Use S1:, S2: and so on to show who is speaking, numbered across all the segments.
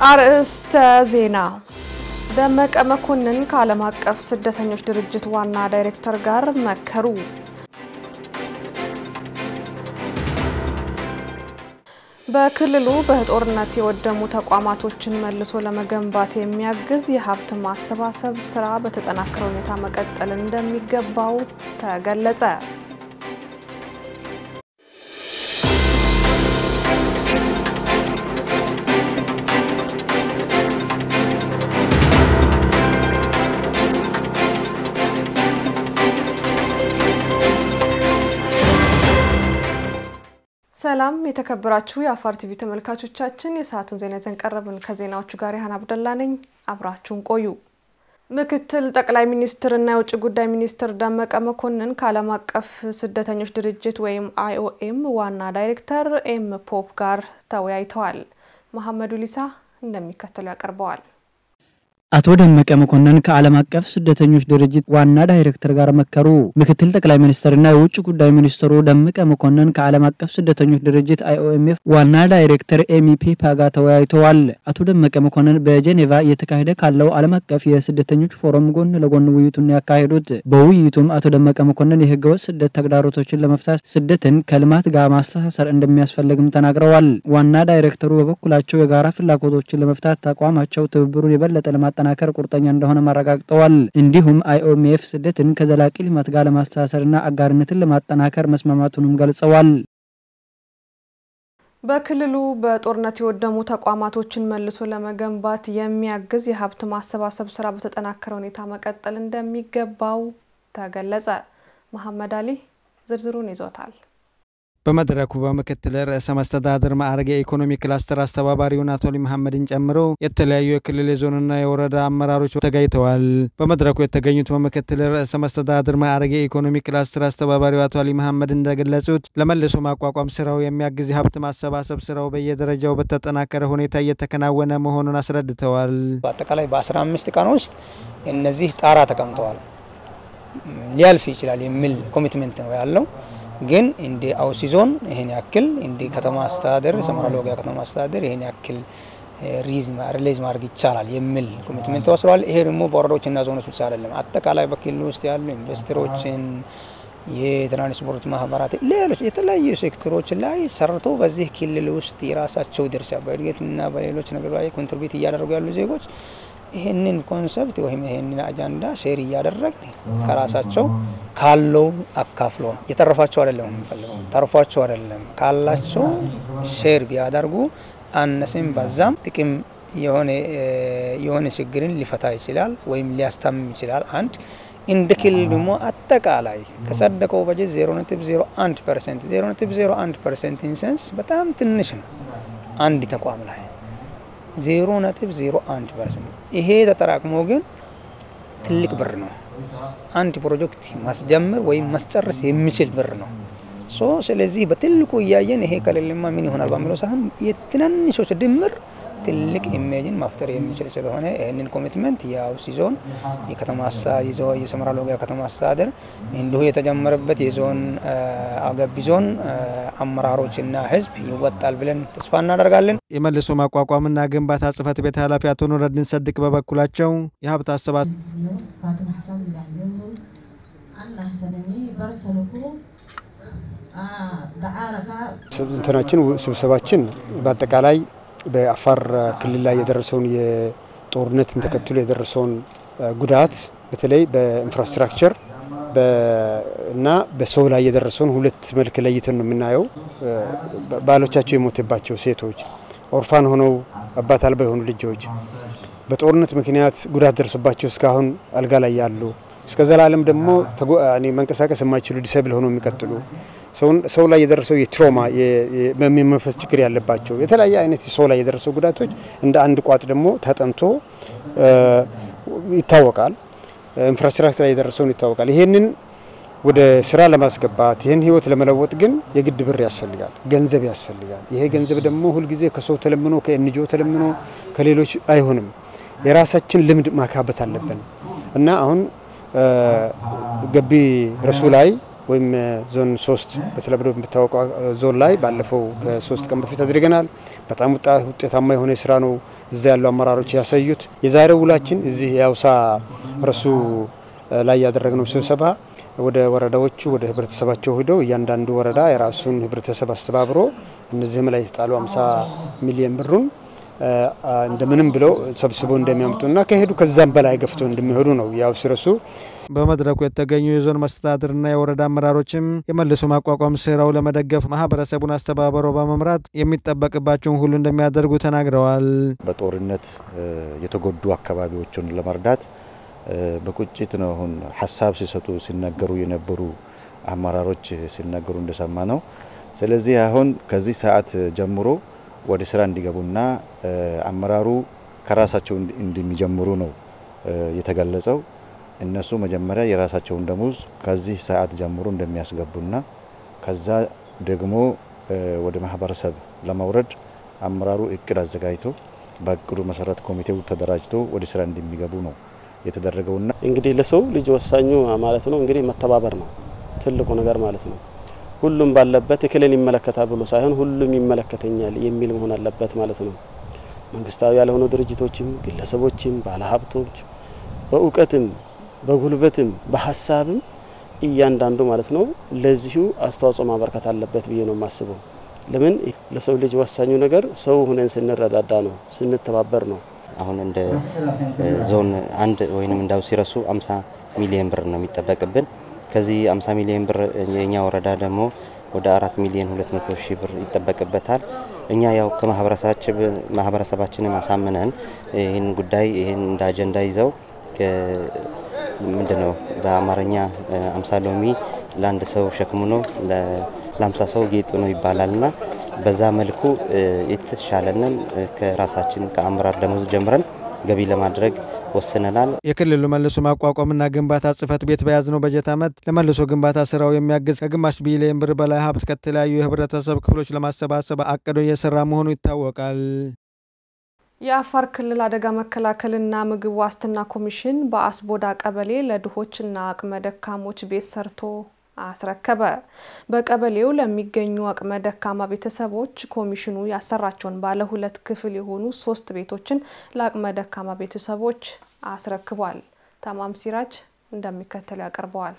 S1: አርእስተ ዜና ደመቀ መኮንን ከዓለም አቀፍ ስደተኞች ድርጅት ዋና ዳይሬክተር ጋር መከሩ። በክልሉ በጦርነት የወደሙ ተቋማቶችን መልሶ ለመገንባት የሚያግዝ የሀብት ማሰባሰብ ስራ በተጠናከረ ሁኔታ መቀጠል እንደሚገባው ተገለጸ። ሰላም የተከበራችሁ የአፋር ቲቪ ተመልካቾቻችን የሰዓቱን ዜና ይዘን ቀረብን። ከዜናዎቹ ጋር ይሃን አብደላ ነኝ። አብራችሁን ቆዩ። ምክትል ጠቅላይ ሚኒስትርና የውጭ ጉዳይ ሚኒስትር ደመቀ መኮንን ከዓለም አቀፍ ስደተኞች ድርጅት ወይም IOM ዋና ዳይሬክተር ፖፕ ጋር ተወያይተዋል። መሐመድ ኡሊሳ እንደሚከተለው ያቀርበዋል።
S2: አቶ ደመቀ መኮንን ከዓለም አቀፍ ስደተኞች ድርጅት ዋና ዳይሬክተር ጋር መከሩ። ምክትል ጠቅላይ ሚኒስትርና የውጭ ጉዳይ ሚኒስትሩ ደመቀ መኮንን ከዓለም አቀፍ ስደተኞች ድርጅት IOM ዋና ዳይሬክተር ፔፕ ጋር ተወያይተዋል። አቶ ደመቀ መኮንን በጄኔቫ እየተካሄደ ካለው ዓለም አቀፍ የስደተኞች ፎረም ጎን ለጎን ውይይቱን ያካሄዱት። በውይይቱም አቶ ደመቀ መኮንን የህገወጥ ስደት ተግዳሮቶችን ለመፍታት ስደትን ከልማት ጋር ማስተሳሰር እንደሚያስፈልግም ተናግረዋል። ዋና ዳይሬክተሩ በበኩላቸው የጋራ ፍላጎቶችን ለመፍታት ተቋማቸው ትብብሩን የበለጠ ለማጠናከር ቁርጠኛ እንደሆነ ማረጋግጠዋል። እንዲሁም IOM ስደትን ከዘላቂ ልማት ጋር ለማስተሳሰርና አጋርነትን ለማጠናከር መስማማቱንም ገልጸዋል።
S1: በክልሉ በጦርነት የወደሙ ተቋማቶችን መልሶ ለመገንባት የሚያግዝ የሀብት ማሰባሰብ ስራ በተጠናከረ ሁኔታ መቀጠል እንደሚገባው ተገለጸ። መሐመድ አሊ ዝርዝሩን ይዞታል።
S3: በመድረኩ በመከተል ርዕሰ መስተዳድር ማዕረግ የኢኮኖሚ ክላስተር አስተባባሪውን አቶ አሊ መሐመድን ጨምሮ የተለያዩ የክልል ዞንና የወረዳ አመራሮች ተገኝተዋል። በመድረኩ የተገኙት በመከተል ርዕሰ መስተዳድር ማዕረግ የኢኮኖሚ ክላስተር አስተባባሪው አቶ አሊ መሐመድ እንደገለጹት ለመልሶ ማቋቋም ስራው የሚያግዝ ሀብት ማሰባሰብ ስራው በየደረጃው በተጠናከረ ሁኔታ እየተከናወነ መሆኑን አስረድተዋል።
S4: በአጠቃላይ በ15 ቀን ውስጥ እነዚህ ጣራ ተቀምጠዋል። ሊያልፍ ይችላል የሚል ኮሚትመንት ነው ያለው። ግን እንደ አውሲ ዞን ይሄን ያክል እንደ ከተማ አስተዳደር ሰመራ ሎጊያ ከተማ አስተዳደር ይሄን ያክል ሪሊዝ ማድረግ ይቻላል የሚል ኮሚትመንት ወስደዋል። ይሄ ደግሞ በወረዳዎችና ዞኖች ብቻ አይደለም፣ አጠቃላይ በክልሉ ውስጥ ያሉ ኢንቨስተሮችን፣ የትራንስፖርት ማህበራት፣ ሌሎች የተለያዩ ሴክተሮች ላይ ሰርቶ በዚህ ክልል ውስጥ የራሳቸው ድርሻ በእድገትና በሌሎች ነገሮች ላይ ኮንትሪቢዩት እያደረጉ ያሉ ዜጎች ይሄንን ኮንሰፕት ወይም ይሄንን አጀንዳ ሼር እያደረግን ከራሳቸው ካለው አካፍሎ የተረፋቸው አይደለም የሚፈልገው ተርፏቸው አይደለም ካላቸው ሼር ቢያደርጉ አነሰም በዛም ጥቅም የሆነ ችግርን ሊፈታ ይችላል ወይም ሊያስታምም ይችላል። አንድ እንደ ክልል ደግሞ አጠቃላይ ከጸደቀው በጀት 0.01% 0.01% ኢንሰንስ በጣም ትንሽ ነው አንድ ተቋም ላይ 0.01%። ይሄ ተጠራቅሞ ግን ትልቅ ብር ነው። አንድ ፕሮጀክት ማስጀመር ወይም ማስጨረስ የሚችል ብር ነው። ስለዚህ በትልቁ ያያየን ይሄ ከሌለማ ምን ይሆናል በሚለው ሳይሆን የትናንሾች ድምር ትልቅ ኢሜጅን ማፍጠር የሚችል ስለሆነ ይሄንን ኮሚትመንት የአውሲ ዞን የከተማ አስተዳደር የሰመራ ሎጊያ ከተማ አስተዳደር እንዲሁ የተጀመረበት የዞን አገቢ ዞን አመራሮችና ህዝብ ይወጣል ብለን ተስፋ እናደርጋለን።
S3: የመልሶ ማቋቋምና ግንባታ ጽፈት ቤት ኃላፊ አቶ ኑረዲን ሰድቅ በበኩላቸው የሀብት አሰባሰብ
S5: ስብሰባችን በአጠቃላይ በአፋር ክልል ላይ የደረሰውን የጦርነትን ተከትሎ የደረሰውን ጉዳት በተለይ በኢንፍራስትራክቸር እና በሰው ላይ የደረሰውን ሁለት መልክ ለይተን ነው የምናየው። ባሎቻቸው የሞተባቸው ሴቶች፣ ኦርፋን ሆነው አባት አልባ የሆኑ ልጆች፣ በጦርነት ምክንያት ጉዳት ደርሶባቸው እስካሁን አልጋ ላይ ያሉ፣ እስከ ዘላለም ደግሞ መንቀሳቀስ የማይችሉ ዲሰብል ሆነው የሚቀጥሉ ሰው ላይ የደረሰው የትራውማ የመንፈስ ችግር ያለባቸው የተለያየ አይነት ሰው ላይ የደረሰው ጉዳቶች እንደ አንድ ቋጥ ደግሞ ተጠንቶ ይታወቃል። ኢንፍራስትራክቸር ላይ የደረሰው ይታወቃል። ይሄንን ወደ ስራ ለማስገባት ይሄን ህይወት ለመለወጥ ግን የግድ ብር ያስፈልጋል፣ ገንዘብ ያስፈልጋል። ይሄ ገንዘብ ደግሞ ሁሉ ጊዜ ከሰው ተለምኖ ከኤንጂኦ ተለምኖ ከሌሎች አይሆንም። የራሳችን ልምድ ማካበት አለብን እና አሁን ገቢ ረሱላይ ወይም ዞን 3 በተለምዶ በሚታወቀው ዞን ላይ ባለፈው ከ3 ቀን በፊት አድርገናል። በጣም ውጤታማ የሆነ ስራ ነው እዛ ያሉ አመራሮች ያሳዩት። የዛሬው ውላችን እዚህ ያውሳ ረሱ ላይ ያደረግነው ስብሰባ ወደ ወረዳዎቹ ወደ ህብረተሰባቸው ሄደው እያንዳንዱ ወረዳ የራሱን ህብረተሰብ አስተባብሮ እነዚህም ላይ ተጣሉ 50 ሚሊዮን ብሩን እንደምንም ብለው ሰብስበው እንደሚያመጡና ከሄዱ ከዛም በላይ ገፍተው እንደሚሄዱ ነው ያው ሲረሱ።
S3: በመድረኩ የተገኙ የዞን መስተዳድርና የወረዳ አመራሮችም የመልሶ ማቋቋም ስራው ለመደገፍ ማህበረሰቡን አስተባብረው በመምራት የሚጠበቅባቸውን ሁሉ እንደሚያደርጉ ተናግረዋል።
S6: በጦርነት የተጎዱ አካባቢዎችን ለመርዳት በቁጭት ነው አሁን ሐሳብ ሲሰጡ ሲናገሩ የነበሩ አመራሮች ሲናገሩ እንደሰማ ነው። ስለዚህ አሁን ከዚህ ሰዓት ጀምሮ ወደ ስራ እንዲገቡና አመራሩ ከራሳቸው እንደሚጀምሩ ነው የተገለጸው። እነሱ መጀመሪያ የራሳቸውን ደሞዝ ከዚህ ሰዓት ጀምሮ እንደሚያስገቡና ከዛ ደግሞ ወደ ማህበረሰብ ለማውረድ አመራሩ እቅድ አዘጋጅቶ በእቅዱ መሰረት ኮሚቴው ተደራጅቶ ወደ ስራ እንደሚገቡ ነው የተደረገውና
S7: እንግዲህ ለሰው ልጅ ወሳኙ ማለት ነው እንግዲህ መተባበር ነው ትልቁ ነገር ማለት ነው። ሁሉም ባለበት እከሌን ይመለከታል ብሎ ሳይሆን ሁሉም ይመለከተኛል የሚል መሆን አለበት ማለት ነው። መንግስታዊ ያልሆኑ ድርጅቶችም ግለሰቦችም ባለሀብቶች በእውቀትም በጉልበትም በሐሳብም እያንዳንዱ ማለት ነው ለዚሁ አስተዋጽኦ ማበርከት አለበት ብዬ ነው ማስበው። ለምን ለሰው ልጅ ወሳኙ ነገር ሰው ሆነን ስንረዳዳ ነው ስንተባበር ነው።
S8: አሁን እንደ ዞን አንድ ወይንም እንዳው ሲረሱ 50 ሚሊዮን ብር ነው የሚጠበቅብን። ከዚህ 50 ሚሊዮን ብር የኛ ወረዳ ደግሞ ወደ 4 ሚሊዮን 200 ሺህ ብር ይጠበቅበታል። እኛ ያው ከማህበረሰባችንን አሳምነን ይሄን ጉዳይ ይሄን እንደ አጀንዳ ይዘው ምንድነው በአማርኛ 50 ሎሚ ለአንድ ሰው ሸክሙ ነው ለ50 ሰው ጌጡ ነው ይባላልና በዛ መልኩ የተሻለንን ከራሳችን ከአመራር ደሞዝ ጀምረን ገቢ ለማድረግ ወስነናል።
S3: የክልሉ መልሶ ማቋቋምና ግንባታ ጽፈት ቤት በያዝነው በጀት ዓመት ለመልሶ ግንባታ ስራው የሚያግዝ ከግማሽ ቢሊዮን ብር በላይ ሀብት ከተለያዩ የህብረተሰብ ክፍሎች ለማሰባሰብ አቅዶ እየሰራ መሆኑ ይታወቃል።
S1: የአፋር ክልል አደጋ መከላከልና ምግብ ዋስትና ኮሚሽን በአስቦዳ ቀበሌ ለድሆችና አቅመ ደካሞች ቤት ሰርቶ አስረከበ። በቀበሌው ለሚገኙ አቅመ ደካማ ቤተሰቦች ኮሚሽኑ ያሰራቸውን ባለ 2 ክፍል የሆኑ 3 ቤቶችን ለአቅመ ደካማ ቤተሰቦች አስረክቧል። ተማም ሲራጅ እንደሚከተለው ያቀርበዋል።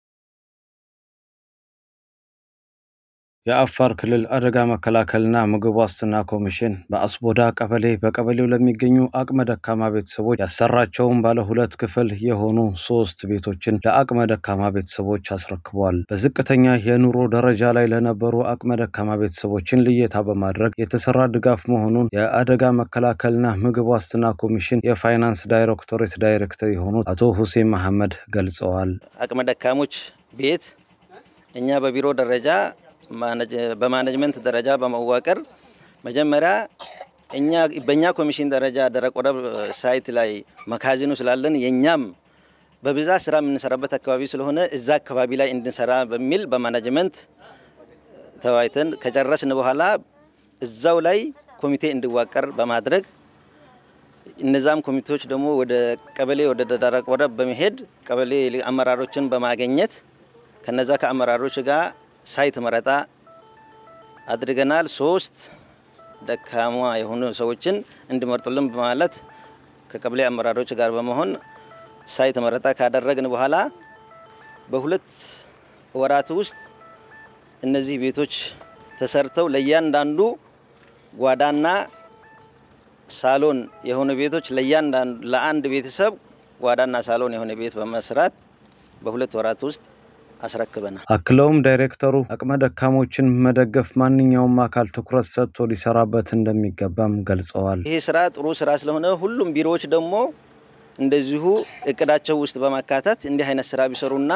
S9: የአፋር ክልል አደጋ መከላከልና ምግብ ዋስትና ኮሚሽን በአስቦዳ ቀበሌ በቀበሌው ለሚገኙ አቅመ ደካማ ቤተሰቦች ያሰራቸውን ባለ 2 ክፍል የሆኑ 3 ቤቶችን ለአቅመ ደካማ ቤተሰቦች አስረክቧል። በዝቅተኛ የኑሮ ደረጃ ላይ ለነበሩ አቅመ ደካማ ቤተሰቦችን ልየታ በማድረግ የተሰራ ድጋፍ መሆኑን የአደጋ መከላከልና ምግብ ዋስትና ኮሚሽን የፋይናንስ ዳይሬክቶሬት ዳይሬክተር የሆኑት አቶ ሁሴን መሐመድ ገልጸዋል።
S10: አቅመ ደካሞች ቤት እኛ በቢሮ ደረጃ በማኔጅመንት ደረጃ በመዋቀር መጀመሪያ በእኛ ኮሚሽን ደረጃ ደረቅ ወደብ ሳይት ላይ መካዝኑ ስላለን የኛም በብዛት ስራ የምንሰራበት አካባቢ ስለሆነ እዛ አካባቢ ላይ እንድንሰራ በሚል በማኔጅመንት ተወያይተን ከጨረስን በኋላ እዛው ላይ ኮሚቴ እንዲዋቀር በማድረግ እነዛም ኮሚቴዎች ደግሞ ወደ ቀበሌ ወደ ደረቅ ወደብ በመሄድ ቀበሌ አመራሮችን በማግኘት ከነዛ ከአመራሮች ጋር ሳይት መረጣ አድርገናል። 3 ደካማ የሆኑ ሰዎችን እንዲመርጡልን በማለት ከቀበሌ አመራሮች ጋር በመሆን ሳይት መረጣ ካደረግን በኋላ በ2 ወራት ውስጥ እነዚህ ቤቶች ተሰርተው ለያንዳንዱ ጓዳና ሳሎን የሆነ ቤቶች ለያንዳንዱ ለአንድ ቤተሰብ ጓዳና ሳሎን የሆነ ቤት በመስራት በ2 ወራት ውስጥ አስረክበናል።
S9: አክለውም ዳይሬክተሩ አቅመ ደካሞችን መደገፍ ማንኛውም አካል ትኩረት ሰጥቶ ሊሰራበት እንደሚገባም ገልጸዋል።
S10: ይሄ ስራ ጥሩ ስራ ስለሆነ ሁሉም ቢሮዎች ደግሞ እንደዚሁ እቅዳቸው ውስጥ በማካተት እንዲህ አይነት ስራ ቢሰሩና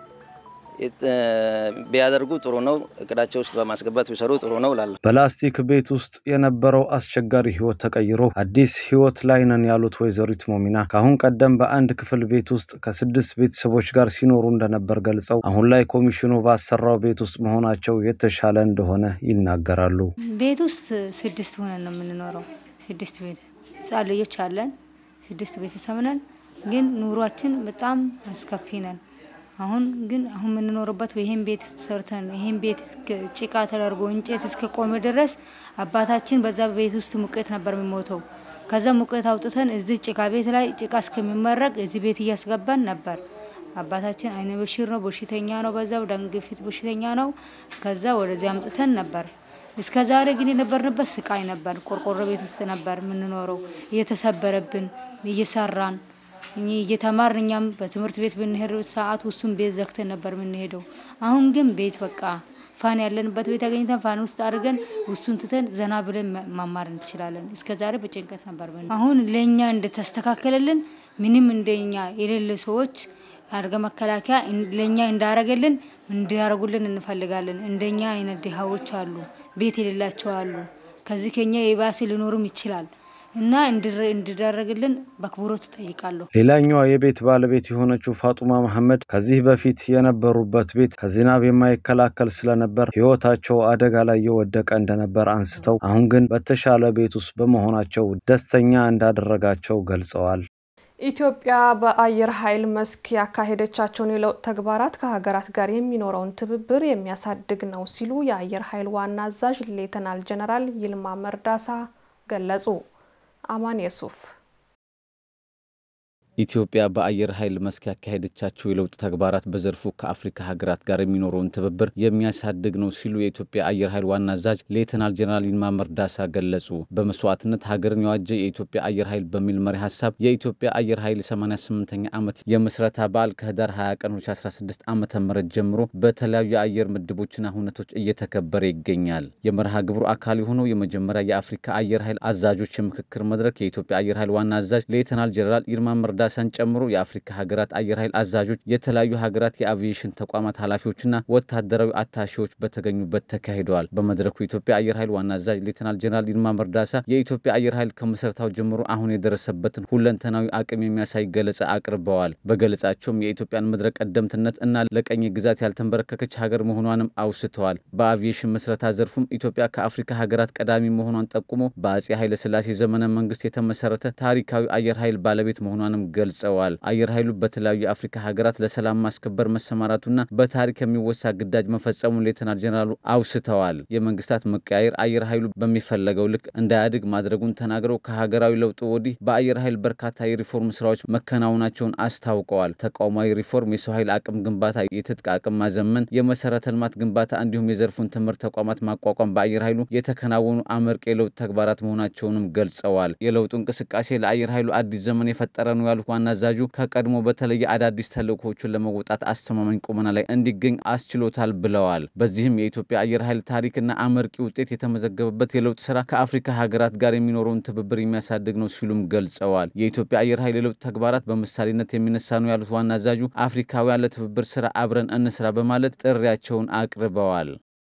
S10: ቢያደርጉ ጥሩ ነው። እቅዳቸው ውስጥ በማስገባት ቢሰሩ ጥሩ ነው ላለ
S9: በላስቲክ ቤት ውስጥ የነበረው አስቸጋሪ ህይወት ተቀይሮ አዲስ ህይወት ላይ ነን ያሉት ወይዘሪት ሞሚና ካሁን ቀደም በአንድ ክፍል ቤት ውስጥ ከ6 ቤተሰቦች ጋር ሲኖሩ እንደነበር ገልጸው አሁን ላይ ኮሚሽኑ ባሰራው ቤት ውስጥ መሆናቸው የተሻለ እንደሆነ ይናገራሉ።
S11: ቤት ውስጥ 6 ሆነን ነው የምንኖረው። 6 ቤት ህፃን ልጆች አለን። 6 ቤተሰብ ነን። ግን ኑሯችን በጣም አስከፊ ነን። አሁን የምንኖርበት ይሄን ቤት ሰርተን ይሄን ቤት ጭቃ ተደርጎ እንጨት እስከ ቆመ ድረስ አባታችን በዛ ቤት ውስጥ ሙቀት ነበር የሚሞተው። ከዛ ሙቀት አውጥተን እዚህ ጭቃ ቤት ላይ ጭቃ እስከሚመረቅ እዚህ ቤት እያስገባን ነበር። አባታችን አይነ በሽር ነው፣ በሽተኛ ነው፣ በዛው ደም ግፊት በሽተኛ ነው። ከዛ ወደዚህ አምጥተን ነበር። እስከ ዛሬ ግን የነበርንበት ስቃይ ነበር። ቆርቆሮ ቤት ውስጥ ነበር የምንኖረው። እየተሰበረብን እየሰራን እየተማርኛም በትምህርት ቤት ብንሄድ ሰዓት ውስጡን ቤት ዘግተን ነበር የምንሄደው። አሁን ግን ቤት በቃ ፋን ያለንበት ቤት አገኝተን ፋን ውስጥ አድርገን ውስጡን ትተን ዘና ብለን መማር እንችላለን። እስከ ዛሬ በጭንቀት ነበር። አሁን ለኛ እንደተስተካከለልን ምንም እንደኛ የሌለ ሰዎች አርገ መከላከያ ለኛ እንዳረገልን እንዲያረጉልን እንፈልጋለን። እንደኛ አይነት ድሃዎች አሉ፣ ቤት የሌላቸው አሉ። ከዚህ ከኛ የባሰ ሊኖርም ይችላል እና እንዲደረግልን በክብሮት ጠይቃለሁ።
S9: ሌላኛዋ የቤት ባለቤት የሆነችው ፋጡማ መሐመድ ከዚህ በፊት የነበሩበት ቤት ከዝናብ የማይከላከል ስለነበር ህይወታቸው አደጋ ላይ የወደቀ እንደነበር አንስተው አሁን ግን በተሻለ ቤት ውስጥ በመሆናቸው ደስተኛ እንዳደረጋቸው ገልጸዋል።
S1: ኢትዮጵያ በአየር ኃይል መስክ ያካሄደቻቸውን የለውጥ ተግባራት ከሀገራት ጋር የሚኖረውን ትብብር የሚያሳድግ ነው ሲሉ የአየር ኃይል ዋና አዛዥ ሌተናል ጀነራል ይልማ መርዳሳ ገለጹ። አማን የሱፍ
S12: ኢትዮጵያ በአየር ኃይል መስክ ያካሄደቻቸው የለውጥ ተግባራት በዘርፉ ከአፍሪካ ሀገራት ጋር የሚኖረውን ትብብር የሚያሳድግ ነው ሲሉ የኢትዮጵያ አየር ኃይል ዋና አዛዥ ሌተናል ጀነራል ይልማ መርዳሳ ገለጹ። በመስዋዕትነት ሀገርን የዋጀ የኢትዮጵያ አየር ኃይል በሚል መሪ ሐሳብ የኢትዮጵያ አየር ኃይል 88ኛ ዓመት የመስረታ በዓል ከህዳር 20 ቀን 2016 ዓ.ም ጀምሮ በተለያዩ የአየር ምድቦችና ሁነቶች እየተከበረ ይገኛል። የመርሃ ግብሩ አካል የሆነው የመጀመሪያ የአፍሪካ አየር ኃይል አዛዦች የምክክር መድረክ የኢትዮጵያ አየር ኃይል ዋና አዛዥ ሌተናል ጀነራል ይልማ መርዳሳ ጨምሮ የአፍሪካ ሀገራት አየር ኃይል አዛዦች የተለያዩ ሀገራት የአቪዬሽን ተቋማት ኃላፊዎችና ወታደራዊ አታሺዎች በተገኙበት ተካሂደዋል። በመድረኩ የኢትዮጵያ አየር ኃይል ዋና አዛዥ ሌተናል ጀነራል ይልማ መርዳሳ የኢትዮጵያ አየር ኃይል ከመሰረታው ጀምሮ አሁን የደረሰበትን ሁለንተናዊ አቅም የሚያሳይ ገለጻ አቅርበዋል። በገለጻቸውም የኢትዮጵያን መድረክ ቀደምትነት እና ለቀኝ ግዛት ያልተንበረከከች ሀገር መሆኗንም አውስተዋል። በአቪዬሽን መስረታ ዘርፉም ኢትዮጵያ ከአፍሪካ ሀገራት ቀዳሚ መሆኗን ጠቁሞ በአጼ ኃይለ ሥላሴ ዘመነ መንግስት የተመሰረተ ታሪካዊ አየር ኃይል ባለቤት መሆኗንም ገልጸዋል። አየር ኃይሉ በተለያዩ የአፍሪካ ሀገራት ለሰላም ማስከበር መሰማራቱና በታሪክ የሚወሳ ግዳጅ መፈጸሙን ሌተናል ጀነራሉ አውስተዋል። የመንግስታት መቀያየር አየር ኃይሉ በሚፈለገው ልክ እንዳያድግ ማድረጉን ተናግረው ከሀገራዊ ለውጥ ወዲህ በአየር ኃይል በርካታ የሪፎርም ስራዎች መከናወናቸውን አስታውቀዋል። ተቋማዊ ሪፎርም፣ የሰው ኃይል አቅም ግንባታ፣ የትጥቅ አቅም ማዘመን፣ የመሰረተ ልማት ግንባታ እንዲሁም የዘርፉን ትምህርት ተቋማት ማቋቋም በአየር ኃይሉ የተከናወኑ አመርቂ የለውጥ ተግባራት መሆናቸውንም ገልጸዋል። የለውጡ እንቅስቃሴ ለአየር ኃይሉ አዲስ ዘመን የፈጠረ ነው ያሉት ዋና አዛዡ ከቀድሞ በተለየ አዳዲስ ተልእኮዎችን ለመወጣት አስተማማኝ ቁመና ላይ እንዲገኝ አስችሎታል ብለዋል። በዚህም የኢትዮጵያ አየር ኃይል ታሪክና አመርቂ ውጤት የተመዘገበበት የለውጥ ስራ ከአፍሪካ ሀገራት ጋር የሚኖረውን ትብብር የሚያሳድግ ነው ሲሉም ገልጸዋል። የኢትዮጵያ አየር ኃይል የለውጥ ተግባራት በምሳሌነት የሚነሳ ነው ያሉት ዋና አዛዡ አፍሪካውያን ለትብብር ስራ አብረን እንስራ በማለት ጥሪያቸውን አቅርበዋል።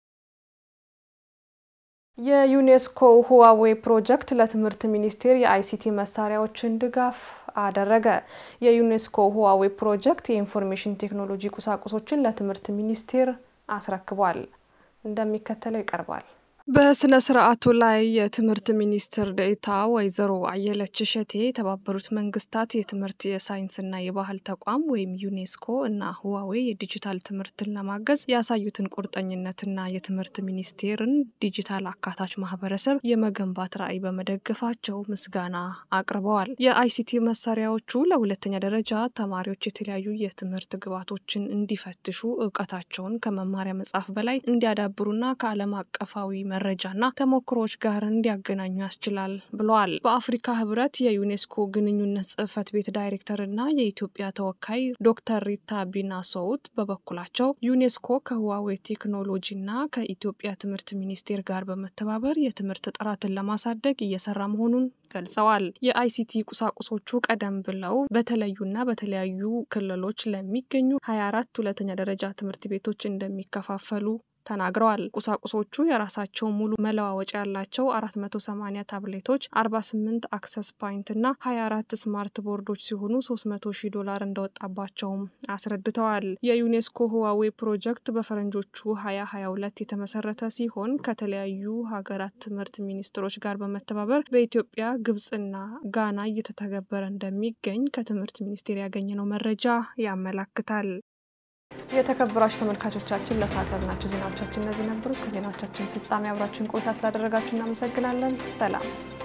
S1: የዩኔስኮ ሁዋዌ ፕሮጀክት ለትምህርት ሚኒስቴር የአይሲቲ መሳሪያዎችን ድጋፍ አደረገ። የዩኔስኮ ሁዋዌ ፕሮጀክት የኢንፎርሜሽን ቴክኖሎጂ ቁሳቁሶችን ለትምህርት ሚኒስቴር አስረክቧል። እንደሚከተለው ይቀርባል። በስነ ስርዓቱ ላይ የትምህርት ሚኒስትር ዴኤታ ወይዘሮ አየለች እሸቴ የተባበሩት መንግስታት የትምህርት የሳይንስና የባህል ተቋም ወይም ዩኔስኮ እና ሁዋዌ የዲጂታል ትምህርትን ለማገዝ ያሳዩትን ቁርጠኝነትና የትምህርት ሚኒስቴርን ዲጂታል አካታች ማህበረሰብ የመገንባት ራዕይ በመደገፋቸው ምስጋና አቅርበዋል። የአይሲቲ መሳሪያዎቹ ለሁለተኛ ደረጃ ተማሪዎች የተለያዩ የትምህርት ግብዓቶችን እንዲፈትሹ፣ እውቀታቸውን ከመማሪያ መጽሐፍ በላይ እንዲያዳብሩና ከዓለም አቀፋዊ መረጃና ተሞክሮች ጋር እንዲያገናኙ ያስችላል ብለዋል። በአፍሪካ ህብረት የዩኔስኮ ግንኙነት ጽህፈት ቤት ዳይሬክተርና የኢትዮጵያ ተወካይ ዶክተር ሪታ ቢናሶውት በበኩላቸው ዩኔስኮ ከሁዋዌ ቴክኖሎጂና ከኢትዮጵያ ትምህርት ሚኒስቴር ጋር በመተባበር የትምህርት ጥራትን ለማሳደግ እየሰራ መሆኑን ገልጸዋል። የአይሲቲ ቁሳቁሶቹ ቀደም ብለው በተለዩና በተለያዩ ክልሎች ለሚገኙ 24 ሁለተኛ ደረጃ ትምህርት ቤቶች እንደሚከፋፈሉ ተናግረዋል። ቁሳቁሶቹ የራሳቸው ሙሉ መለዋወጫ ያላቸው 480 ታብሌቶች፣ 48 አክሰስ ፖይንት እና 24 ስማርት ቦርዶች ሲሆኑ $300,000 እንደወጣባቸውም አስረድተዋል። የዩኔስኮ ሁዋዌ ፕሮጀክት በፈረንጆቹ 2022 የተመሰረተ ሲሆን ከተለያዩ ሀገራት ትምህርት ሚኒስትሮች ጋር በመተባበር በኢትዮጵያ፣ ግብጽና ጋና እየተተገበረ እንደሚገኝ ከትምህርት ሚኒስቴር ያገኘነው መረጃ ያመለክታል። የተከበራችሁ ተመልካቾቻችን ለሰዓት ያዝናችሁ ዜናዎቻችን እነዚህ ነበሩ። ከዜናዎቻችን ፍጻሜ አብራችሁን ቆይታ ስላደረጋችሁ እናመሰግናለን። ሰላም።